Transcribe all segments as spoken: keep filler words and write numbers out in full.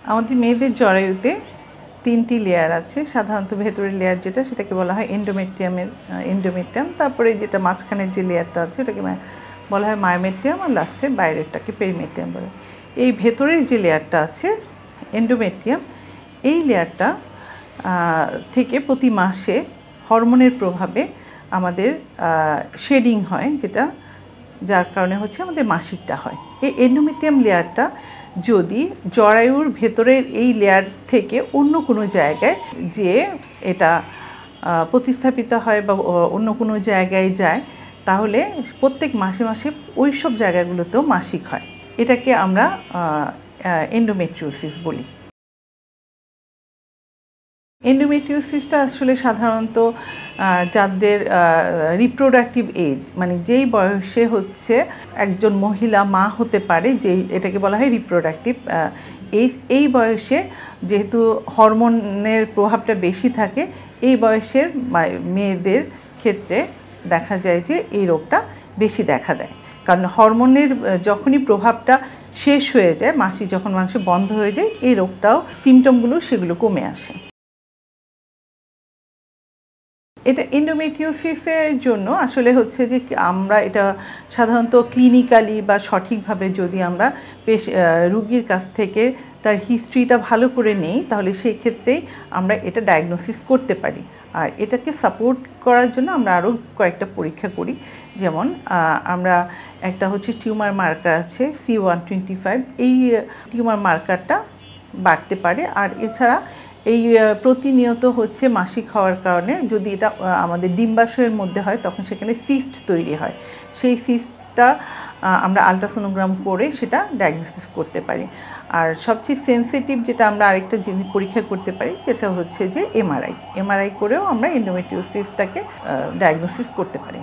আমাদের মেয়েদের জরায়ুতে তিনটি লেয়ার আছে। সাধারণত ভেতরের লেয়ার যেটা সেটাকে বলা হয় এন্ডোমেট্রিয়ামের এন্ডোমেট্রিয়াম, তারপরে যেটা মাঝখানের যে লেয়ারটা আছে ওটাকে বলা হয় মায়োমেট্রিয়াম, আর লাস্টে বাইরেরটাকে পেরিমেট্রিয়াম বলে। এই ভেতরের যে লেয়ারটা আছে এন্ডোমেট্রিয়াম, এই লেয়ারটা থেকে প্রতি মাসে হরমোনের প্রভাবে আমাদের শেডিং হয়, যেটা যার কারণে হচ্ছে আমাদের মাসিকটা হয়। এই এন্ডোমেট্রিয়াম লেয়ারটা যদি জরায়ুর ভেতরের এই লেয়ার থেকে অন্য কোনো জায়গায় যে এটা প্রতিস্থাপিত হয় বা অন্য কোনো জায়গায় যায়, তাহলে প্রত্যেক মাসে মাসে ওই সব জায়গাগুলোতেও মাসিক হয়। এটাকে আমরা এন্ডোমেট্রিওসিস বলি। এন্ডোমেট্রিওসিসটা আসলে সাধারণত যাদের রিপ্রোডাক্টিভ এজ, মানে যেই বয়সে হচ্ছে একজন মহিলা মা হতে পারে, যেই এটাকে বলা হয় রিপ্রোডাক্টিভ এই এই বয়সে যেহেতু হরমোনের প্রভাবটা বেশি থাকে, এই বয়সের মেয়েদের ক্ষেত্রে দেখা যায় যে এই রোগটা বেশি দেখা দেয়। কারণ হরমোনের যখনই প্রভাবটা শেষ হয়ে যায়, মাসিক যখন মানুষের বন্ধ হয়ে যায়, এই রোগটাও সিমটমগুলো সেগুলো কমে আসে। এটা এন্ডোমেট্রিওসিসের জন্য আসলে হচ্ছে যে আমরা এটা সাধারণত ক্লিনিক্যালি বা সঠিকভাবে যদি আমরা পেশ রুগীর কাছ থেকে তার হিস্ট্রিটা ভালো করে নেই, তাহলে সেই ক্ষেত্রেই আমরা এটা ডায়াগনোসিস করতে পারি। আর এটাকে সাপোর্ট করার জন্য আমরা আরও কয়েকটা পরীক্ষা করি। যেমন আমরা একটা হচ্ছে টিউমার মার্কার আছে সি ওয়ান টোয়েন্টি ফাইভ, এই টিউমার মার্কারটা বাড়তে পারে। আর এছাড়া এই প্রতিনিয়ত হচ্ছে মাসিক হওয়ার কারণে যদি এটা আমাদের ডিম্বাশয়ের মধ্যে হয়, তখন সেখানে সিস্ট তৈরি হয়। সেই সিস্টটা আমরা আলট্রাসোনোগ্রাম করে সেটা ডায়াগনোসিস করতে পারি। আর সবচেয়ে সেন্সিটিভ যেটা আমরা আরেকটা জিনিস পরীক্ষা করতে পারি, যেটা হচ্ছে যে এমআরআই এমআরআই করেও আমরা এন্ডোমেট্রিওসিসটাকে ডায়াগনোসিস করতে পারি।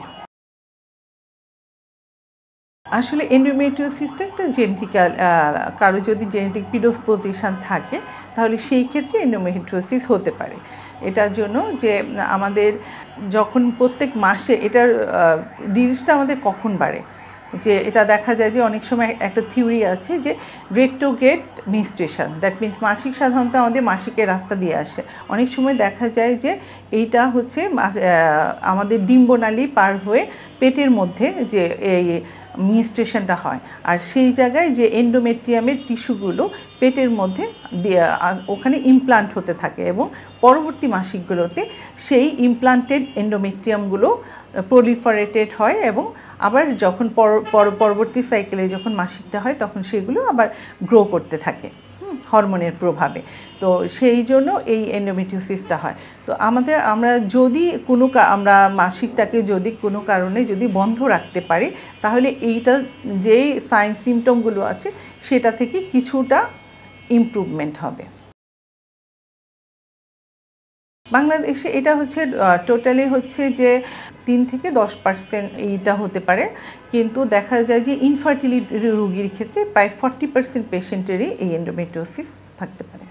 আসলে এন্ডোমেট্রিওসিসটা একটা জেনেটিক্যাল, কারো যদি জেনেটিক প্রিডিসপোজিশন থাকে তাহলে সেই ক্ষেত্রে এন্ডোমেট্রিওসিস হতে পারে। এটার জন্য যে আমাদের যখন প্রত্যেক মাসে এটার ডিজিজটা আমাদের কখন বাড়ে, যে এটা দেখা যায় যে অনেক সময় একটা থিওরি আছে যে রেট্রোগ্রেড মেনস্ট্রুয়েশন, দ্যাট মিনস মাসিক সাধারণত আমাদের মাসিকের রাস্তা দিয়ে আসে। অনেক সময় দেখা যায় যে এইটা হচ্ছে আমাদের ডিম্বনালী পার হয়ে পেটের মধ্যে যে এই মেনস্ট্রুয়েশনটা হয়, আর সেই জায়গায় যে এন্ডোমেট্রিয়ামের টিস্যুগুলো পেটের মধ্যে ওখানে ইমপ্লান্ট হতে থাকে, এবং পরবর্তী মাসিকগুলোতে সেই ইমপ্লান্টেড এন্ডোমেট্রিয়ামগুলো প্রলিফারেটেড হয়, এবং আবার যখন পরবর্তী সাইকেলে যখন মাসিকটা হয় তখন সেগুলো আবার গ্রো করতে থাকে হরমোনের প্রভাবে। তো সেই জন্য এই এন্ডোমেট্রিওসিসটা হয়। তো আমাদের আমরা যদি কোনো আমরা মাসিকটাকে যদি কোনো কারণে যদি বন্ধ রাখতে পারি, তাহলে এইটা যেই সাইন সিমটমগুলো আছে সেটা থেকে কিছুটা ইমপ্রুভমেন্ট হবে। বাংলাদেশে এটা হচ্ছে টোটালি হচ্ছে যে তিন থেকে দশ পার্সেন্ট এইটা হতে পারে, কিন্তু দেখা যায় যে ইনফার্টিলিটি রোগীর ক্ষেত্রে প্রায় ফর্টি পার্সেন্ট পেশেন্টেরই এই এন্ডোমেট্রিওসিস থাকতে পারে।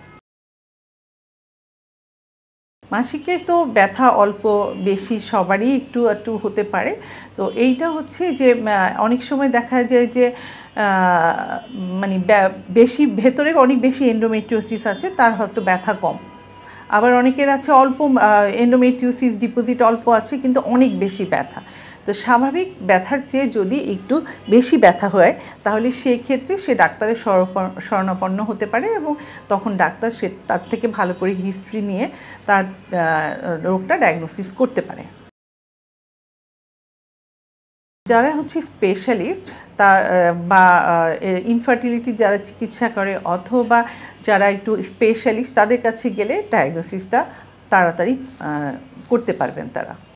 মাসিকে তো ব্যথা অল্প বেশি সবারই একটু একটু হতে পারে। তো এইটা হচ্ছে যে অনেক সময় দেখা যায় যে মানে বেশি ভেতরে অনেক বেশি এন্ডোমেট্রিওসিস আছে, তার হয়তো ব্যথা কম। আবার অনেকের আছে অল্প এন্ডোমেট্রিওসিস ডিপোজিট অল্প আছে কিন্তু অনেক বেশি ব্যথা। তো স্বাভাবিক ব্যথার চেয়ে যদি একটু বেশি ব্যথা হয়, তাহলে সেই ক্ষেত্রে সে ডাক্তারের শরণাপন্ন হতে পারে, এবং তখন ডাক্তার সে তার থেকে ভালো করে হিস্ট্রি নিয়ে তার রোগটা ডায়াগনোসিস করতে পারে। যারা হচ্ছে স্পেশালিস্ট তার বা ইনফার্টিলিটি যারা চিকিৎসা করে, অথবা যারা একটু স্পেশালিস্ট, তাদের কাছে গেলে ডায়াগনোসিসটা তাড়াতাড়ি করতে পারবেন তারা।